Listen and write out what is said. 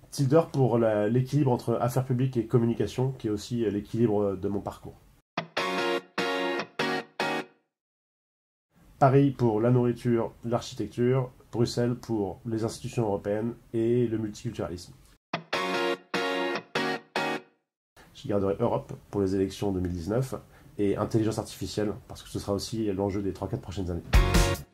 Tilder pour l'équilibre entre affaires publiques et communication, qui est aussi l'équilibre de mon parcours. Paris pour la nourriture, l'architecture, Bruxelles pour les institutions européennes et le multiculturalisme. Je garderai Europe pour les élections 2019 et intelligence artificielle, parce que ce sera aussi l'enjeu des 3-4 prochaines années.